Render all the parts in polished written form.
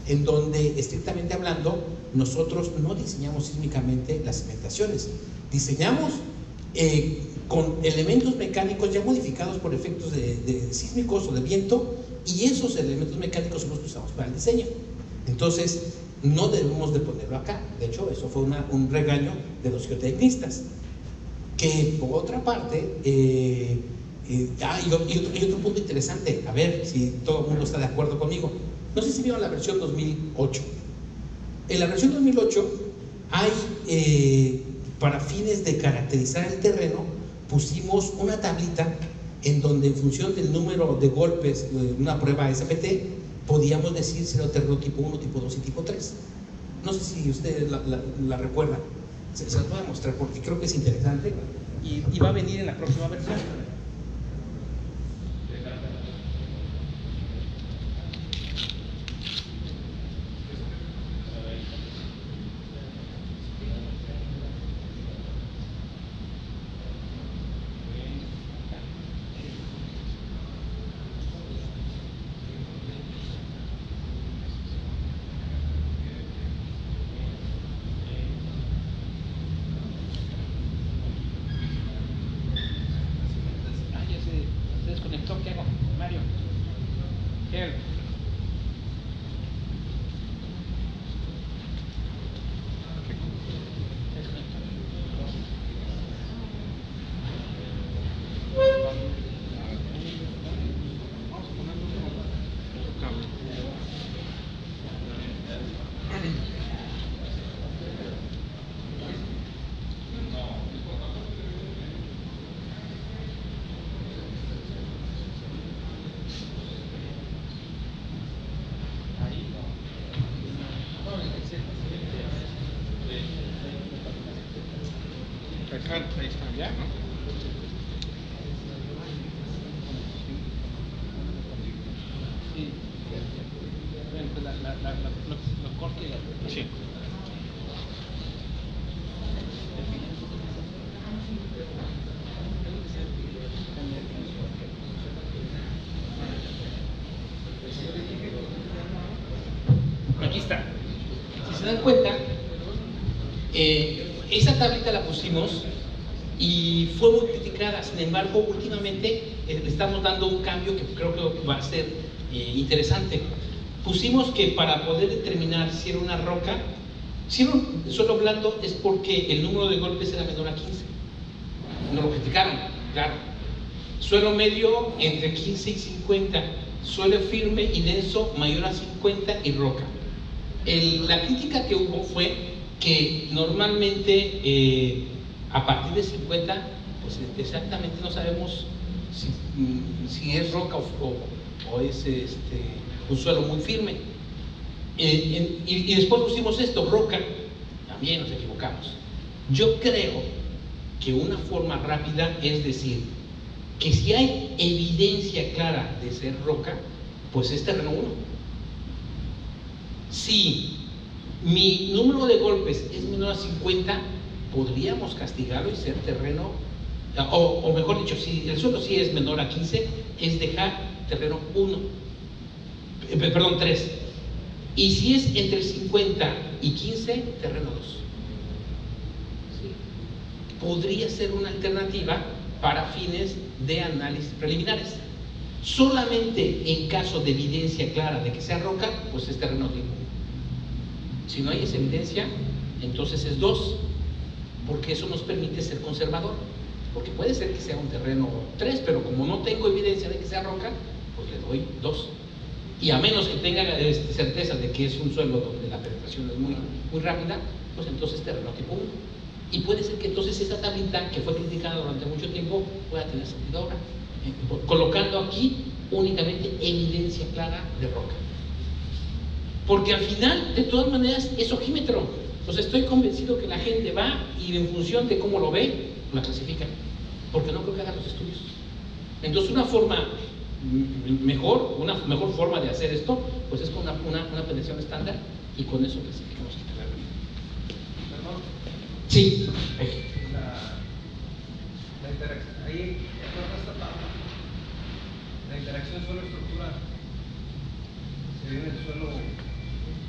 en donde, estrictamente hablando, nosotros no diseñamos sísmicamente las cimentaciones, diseñamos con elementos mecánicos ya modificados por efectos de sísmicos o de viento, y esos elementos mecánicos son los que usamos para el diseño. Entonces, no debemos de ponerlo acá. De hecho, eso fue un regaño de los geotecnistas. Que por otra parte, y otro punto interesante, a ver si todo el mundo está de acuerdo conmigo. No sé si vieron la versión 2008. En la versión 2008 hay, para fines de caracterizar el terreno, pusimos una tablita en donde, en función del número de golpes, una prueba SPT, podíamos decir si era terreno tipo 1, tipo 2 y tipo 3. No sé si ustedes la recuerdan. Se las voy a mostrar porque creo que es interesante y va a venir en la próxima versión. ¿Qué hago? Mario, ¿qué? Vamos a poner otro cable. Ahí está, ya, ¿no? Sí. Lo corto y la... Sí. Aquí está. Si se dan cuenta, esa tablita la pusimos y fue muy criticada. Sin embargo, últimamente le estamos dando un cambio que creo que va a ser interesante. Pusimos que para poder determinar si era una roca, si era un suelo blando, es porque el número de golpes era menor a 15. Nos lo criticaron, claro. Suelo medio entre 15 y 50, suelo firme y denso mayor a 50 y roca. La crítica que hubo fue que normalmente a partir de 50, pues exactamente no sabemos si es roca o es un suelo muy firme. Y después pusimos esto, roca, también nos equivocamos. Yo creo que una forma rápida es decir que si hay evidencia clara de ser roca, pues es terreno 1. Si mi número de golpes es menor a 50, podríamos castigarlo y ser terreno, o mejor dicho, si el suelo sí es menor a 15, es dejar terreno 1, perdón, 3. Y si es entre 50 y 15, terreno 2. ¿Sí? Podría ser una alternativa para fines de análisis preliminares. Solamente en caso de evidencia clara de que sea roca, pues es terreno tipo 1. Si no hay esa evidencia, entonces es 2, porque eso nos permite ser conservador. Porque puede ser que sea un terreno 3, pero como no tengo evidencia de que sea roca, pues le doy 2. Y a menos que tenga certeza de que es un suelo donde la penetración es muy rápida, pues entonces terreno tipo 1. Y puede ser que entonces esa tablita, que fue criticada durante mucho tiempo, pueda tener sentido ahora, colocando aquí únicamente evidencia clara de roca. Porque al final, de todas maneras, es ojímetro. O sea, estoy convencido que la gente va y en función de cómo lo ve, la clasifica. Porque no creo que hagan los estudios. Entonces, una mejor forma de hacer esto, pues es con una penetración estándar y con eso clasificamos el terreno. ¿Perdón? Sí. La interacción, ahí, esta tabla, la interacción suelo-estructura, se ve en el suelo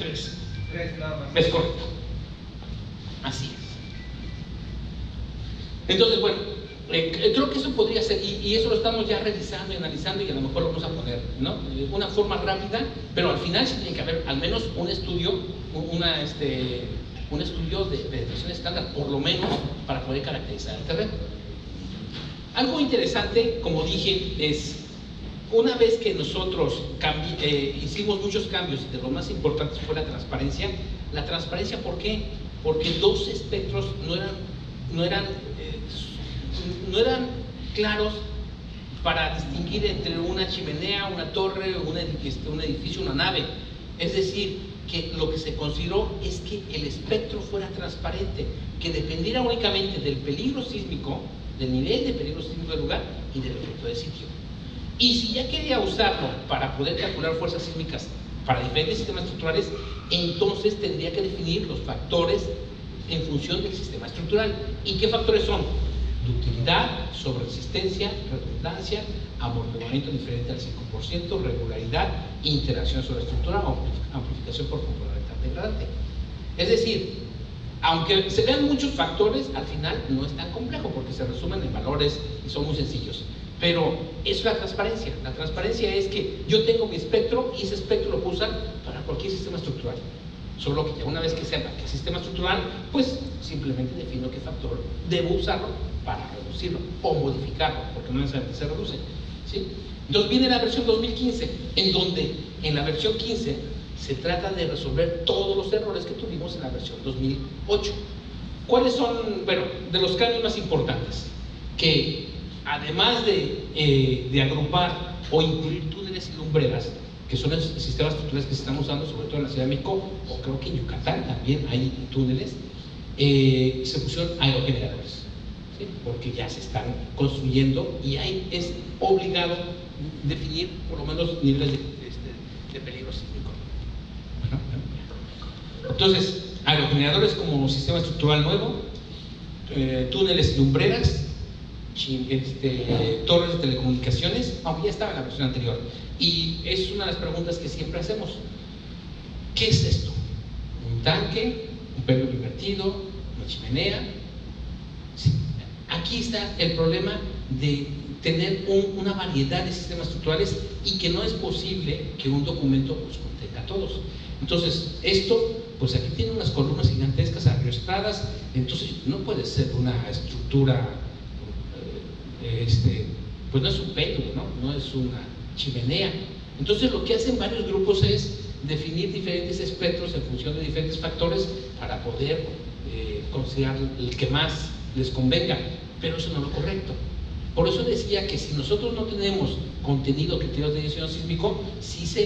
3. 3 nada más. Es correcto. Así es. Entonces, bueno, creo que eso podría ser, y eso lo estamos ya revisando y analizando, y a lo mejor lo vamos a poner, ¿no? Una forma rápida, pero al final sí tiene que haber al menos un estudio, un estudio de detección estándar, por lo menos, para poder caracterizar el terreno. Algo interesante, como dije, es una vez que nosotros hicimos muchos cambios, de los más importantes fue la transparencia. La transparencia, ¿por qué? Porque dos espectros no eran claros para distinguir entre una chimenea, una torre, un edificio, una nave. Es decir, que lo que se consideró es que el espectro fuera transparente, que dependiera únicamente del peligro sísmico, del nivel de peligro sísmico del lugar y del efecto de sitio. Y si ya quería usarlo para poder calcular fuerzas sísmicas para diferentes sistemas estructurales, entonces tendría que definir los factores en función del sistema estructural. ¿Y qué factores son? Ductilidad, sobreresistencia, redundancia, amortiguamiento diferente al 5%, regularidad, interacción sobre estructura, amplificación por componente degradante. Es decir, aunque se vean muchos factores, al final no es tan complejo porque se resumen en valores y son muy sencillos. Pero es la transparencia. La transparencia es que yo tengo mi espectro y ese espectro lo puedo usar para cualquier sistema estructural. Solo que ya una vez que sepa que es sistema estructural, pues simplemente defino qué factor debo usarlo para reducirlo o modificarlo, porque no necesariamente se reduce, ¿sí? Entonces viene la versión 2015, en donde en la versión 15 se trata de resolver todos los errores que tuvimos en la versión 2008. ¿Cuáles son, bueno, de los cambios más importantes? Que además de agrupar o incluir túneles y lumbreras, que son los sistemas estructurales que se están usando, sobre todo en la Ciudad de México, o creo que en Yucatán también hay túneles, se pusieron aerogeneradores, ¿sí? Porque ya se están construyendo y es obligado definir por lo menos niveles de peligro sísmico. Entonces, aerogeneradores como sistema estructural nuevo, túneles y lumbreras, torres de telecomunicaciones, aunque ya estaba en la versión anterior. Y es una de las preguntas que siempre hacemos: ¿qué es esto? ¿Un tanque? ¿Un péndulo invertido? ¿Una chimenea? Sí. Aquí está el problema de tener una variedad de sistemas estructurales y que no es posible que un documento los contenga a todos. Entonces, esto, pues aquí tiene unas columnas gigantescas arrastradas, entonces no puede ser una estructura, pues no es un péndulo, no es una chimenea. Entonces lo que hacen varios grupos es definir diferentes espectros en función de diferentes factores para poder considerar el que más les convenga, pero eso no es lo correcto. Por eso decía que si nosotros no tenemos contenido, criterios de diseño sísmico, sí se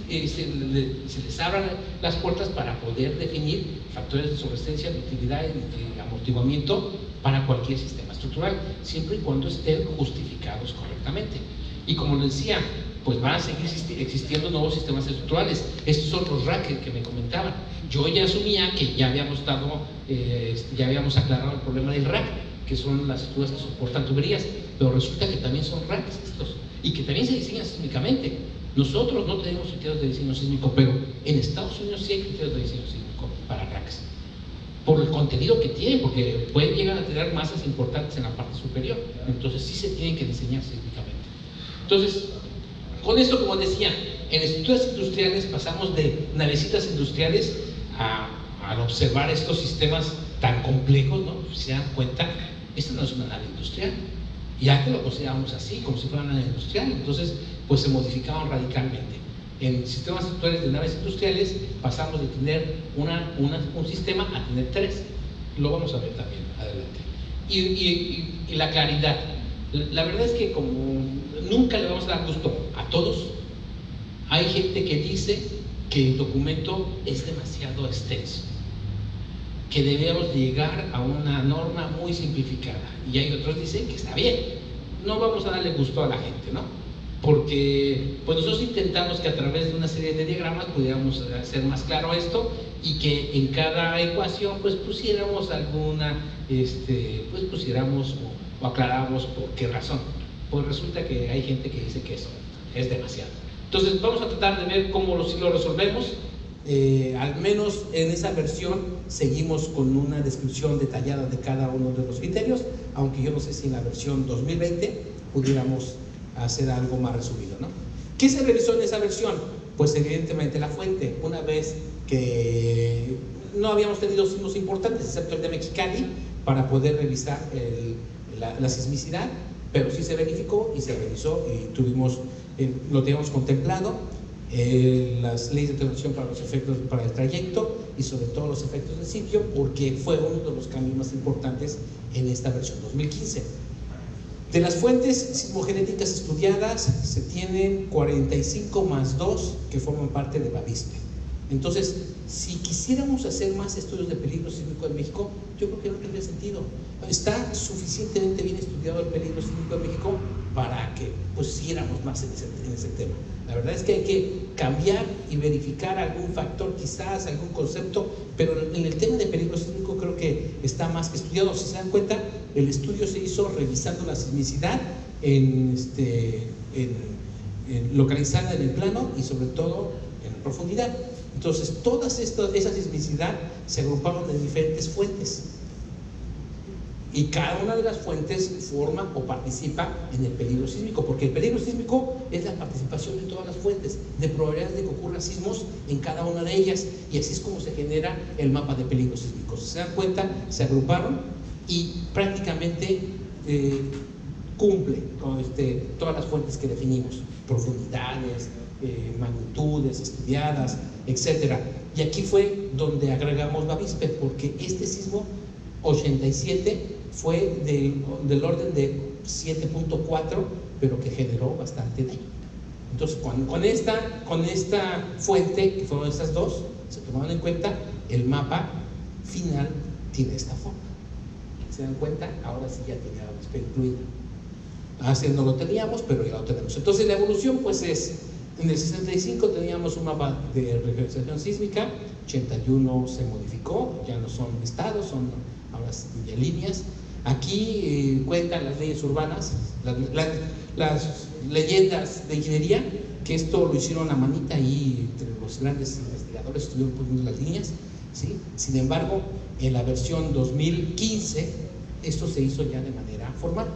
les abran las puertas para poder definir factores de sobreestencia, de utilidad y de amortiguamiento para cualquier sistema estructural, siempre y cuando estén justificados correctamente. Y como les decía, pues van a seguir existiendo nuevos sistemas estructurales. Estos son los RAC que me comentaban. Yo ya asumía que ya habíamos aclarado el problema del RAC, que son las estructuras que soportan tuberías, pero resulta que también son RACs estos, y que también se diseñan sísmicamente. Nosotros no tenemos criterios de diseño sísmico, pero en Estados Unidos sí hay criterios de diseño sísmico para RACs, por el contenido que tienen, porque pueden llegar a tener masas importantes en la parte superior, entonces sí se tienen que diseñar sísmicamente. Entonces, con esto, como decía, en estructuras industriales pasamos de navecitas industriales al observar estos sistemas tan complejos, ¿no? Si se dan cuenta, esta no es una nave industrial, y antes lo considerábamos así, como si fuera una nave industrial. Entonces, pues se modificaron radicalmente. En sistemas estructurales de naves industriales pasamos de tener un sistema a tener 3. Lo vamos a ver también adelante. Y la claridad. La verdad es que como nunca le vamos a dar gusto a todos, hay gente que dice que el documento es demasiado extenso, que debemos llegar a una norma muy simplificada, y hay otros que dicen que está bien. No vamos a darle gusto a la gente, ¿no? Porque pues nosotros intentamos que a través de una serie de diagramas pudiéramos hacer más claro esto, y que en cada ecuación pues pusiéramos alguna, pues pusiéramos o aclaramos por qué razón. Pues resulta que hay gente que dice que eso es demasiado. Entonces vamos a tratar de ver cómo lo resolvemos. Al menos en esa versión seguimos con una descripción detallada de cada uno de los criterios, aunque yo no sé si en la versión 2020 pudiéramos hacer algo más resumido, ¿no? ¿Qué se revisó en esa versión? Pues evidentemente la fuente. Una vez que no habíamos tenido sismos importantes, excepto el de Mexicali, para poder revisar la sismicidad, pero sí se verificó y se revisó y lo teníamos contemplado, las leyes de atenuación para los efectos para el trayecto y sobre todo los efectos de sitio, porque fue uno de los cambios más importantes en esta versión 2015. De las fuentes sismogenéticas estudiadas se tienen 45 más 2 que forman parte de Bavispe. Entonces, si quisiéramos hacer más estudios de peligro sísmico en México, yo creo que no tendría sentido. Está suficientemente bien estudiado el peligro sísmico en México para que pues siguiéramos más en ese tema. La verdad es que hay que cambiar y verificar algún factor, quizás algún concepto, pero en el tema de peligro sísmico creo que está más que estudiado. Si se dan cuenta, el estudio se hizo revisando la sismicidad localizada en el plano y sobre todo en profundidad. Entonces, todas esa sismicidad se agruparon en diferentes fuentes y cada una de las fuentes forma o participa en el peligro sísmico, porque el peligro sísmico es la participación de todas las fuentes, de probabilidades de que ocurran sismos en cada una de ellas, y así es como se genera el mapa de peligros sísmicos. Si se dan cuenta, se agruparon y prácticamente cumple con todas las fuentes que definimos, profundidades, magnitudes estudiadas, etcétera. Y aquí fue donde agregamos Bavispe, porque este sismo 87 fue del orden de 7.4, pero que generó bastante daño. Entonces, con esta fuente, que fueron estas dos, se tomaron en cuenta, el mapa final tiene esta forma. ¿Se dan cuenta? Ahora sí ya tenía Bavispe incluido. Hace no lo teníamos, pero ya lo tenemos. Entonces, la evolución pues es: en el 65 teníamos un mapa de referenciación sísmica, 81 se modificó, ya no son estados, son ahora ya líneas. Aquí cuentan las leyes urbanas, las leyendas de ingeniería, que esto lo hicieron a manita y entre los grandes investigadores estuvieron poniendo las líneas, ¿sí? Sin embargo, en la versión 2015, esto se hizo ya de manera formal.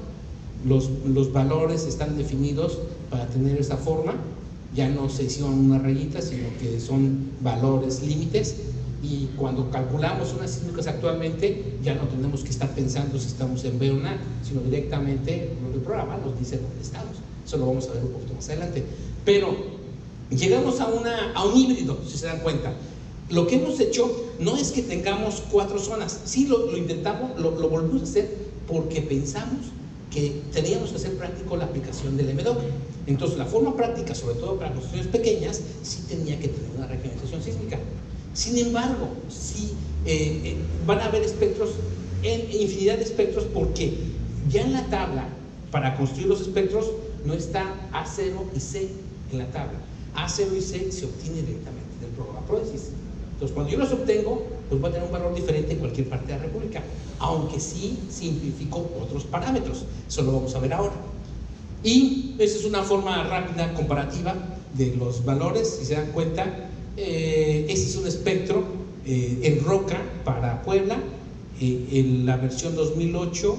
Los valores están definidos para tener esa forma. Ya no se hicieron una rayita, sino que son valores límites, y cuando calculamos unas sísmicas actualmente ya no tenemos que estar pensando si estamos en B o en A, sino directamente el programa nos dice dónde estamos. Eso lo vamos a ver un poquito más adelante. Pero llegamos a un híbrido, si se dan cuenta. Lo que hemos hecho no es que tengamos 4 zonas, sí lo intentamos, lo volvimos a hacer porque pensamos que teníamos que hacer práctico la aplicación del MDOC. Entonces, la forma práctica, sobre todo para construcciones pequeñas, sí tenía que tener una regeneración sísmica. Sin embargo, sí van a haber espectros, infinidad de espectros, porque ya en la tabla, para construir los espectros, no está A0 y C en la tabla. A0 y C se obtiene directamente del programa PRODESIS. Entonces, cuando yo los obtengo, pues va a tener un valor diferente en cualquier parte de la República, aunque sí simplifico otros parámetros. Eso lo vamos a ver ahora. Y esa es una forma rápida comparativa de los valores. Si se dan cuenta, este es un espectro en roca para Puebla. En la versión 2008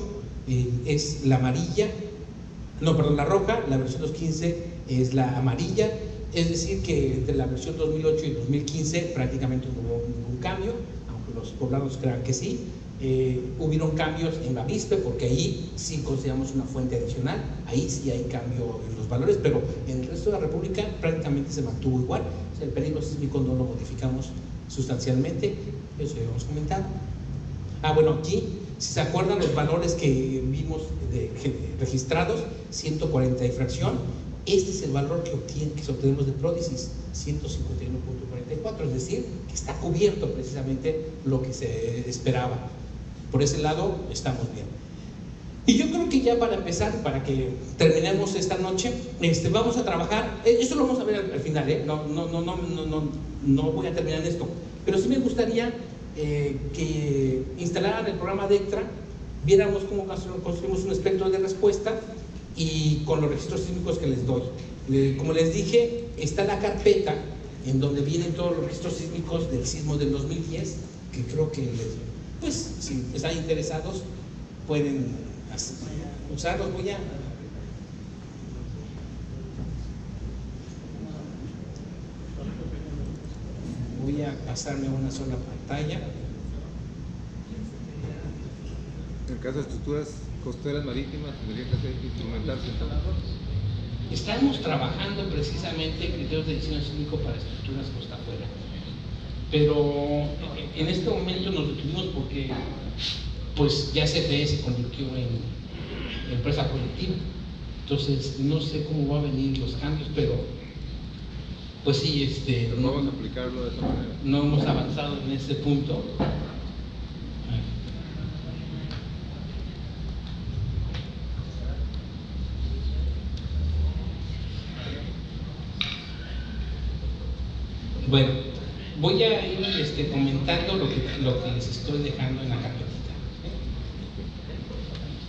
es la amarilla, no, perdón, la roja. La versión 2015 es la amarilla. Es decir, que entre la versión 2008 y 2015 prácticamente no hubo ningún cambio, aunque los poblados crean que sí. Hubieron cambios en Bavispe, porque ahí sí consideramos una fuente adicional, ahí sí hay cambio en los valores, pero en el resto de la República prácticamente se mantuvo igual. O sea, el peligro sísmico no lo modificamos sustancialmente, eso ya hemos comentado. Bueno, aquí, si se acuerdan los valores que vimos registrados, 140 y fracción. Este es el valor que obtenemos de PRODESIS, 151.44, es decir, que está cubierto precisamente lo que se esperaba. Por ese lado estamos bien. Y yo creo que ya para empezar, para que terminemos esta noche, vamos a trabajar, eso lo vamos a ver al final, no voy a terminar en esto, pero sí me gustaría que instalaran el programa Dectra, viéramos cómo construimos un espectro de respuesta y con los registros sísmicos que les doy. Como les dije, está la carpeta en donde vienen todos los registros sísmicos del sismo del 2010, que creo que, pues, si están interesados, pueden usarlos. Voy a pasarme a una sola pantalla. En el caso de estructuras costeras marítimas, tendría que instrumentarse. Estamos trabajando precisamente en criterios de diseño sísmico para estructuras costa afuera, pero en este momento nos detuvimos porque pues ya CFE se convirtió en empresa colectiva, entonces no sé cómo va a venir los cambios, pero pues sí, no vamos a aplicarlo de esa manera. No hemos avanzado en ese punto. Bueno, voy a ir comentando lo que les estoy dejando en la carpeta.